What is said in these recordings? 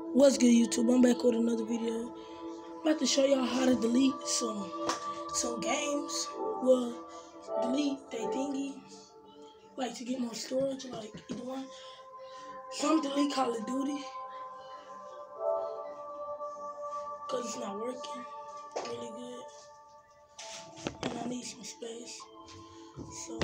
What's good, YouTube? I'm back with another video. I'm about to show y'all how to delete some games. Well, delete that thingy, like to get more storage, like either one. So I'm delete Call of Duty because it's not working really good, and I need some space. So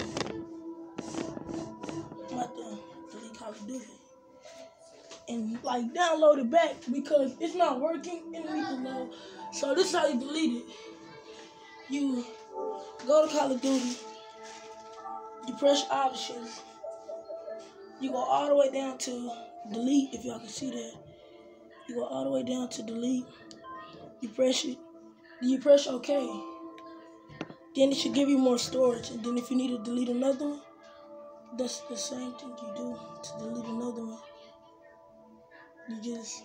I'm about to delete Call of Duty and like download it back because it's not working and it needs to load. So this is how you delete it. You go to Call of Duty, you press options, you go all the way down to delete, if y'all can see that. You go all the way down to delete, you press it, then you press OK. Then it should give you more storage, and then if you need to delete another one, that's the same thing you do to delete another one. You just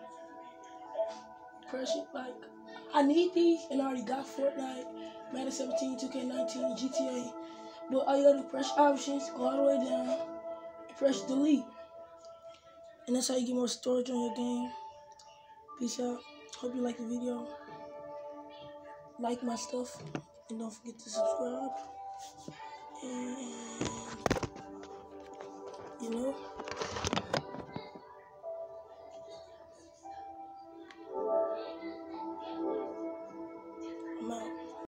press it like, I need these, and I already got Fortnite, Madden 17, 2K19, GTA. But all you gotta do, press options, go all the way down, and press delete. And that's how you get more storage on your game. Peace out. Hope you like the video. Like my stuff, and don't forget to subscribe. And, you know.